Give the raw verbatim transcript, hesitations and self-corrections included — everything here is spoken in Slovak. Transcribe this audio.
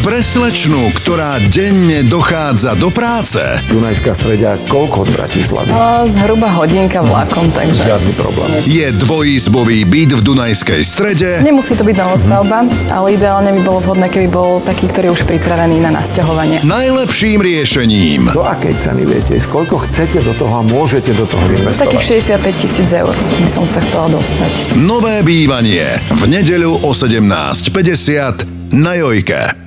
Pre slečnu, ktorá denne dochádza do práce. Dunajská Streďa koľko od Bratislavy? No, zhruba hodinka vlakom, takže... Žiadny problém. Je dvojizbový byt v Dunajskej Strede. Nemusí to byť novostavba, mm-hmm. ale ideálne by bolo vhodné, keby bol taký, ktorý je už pripravený na nasťahovanie. Najlepším riešením. Do akej ceny viete ísť? Koľko chcete do toho a môžete do toho investovať? Takých šesťdesiatpäť tisíc eur by som sa chcela dostať. Nové bývanie v nedeľu o sedemnásť päťdesiat na Jojke.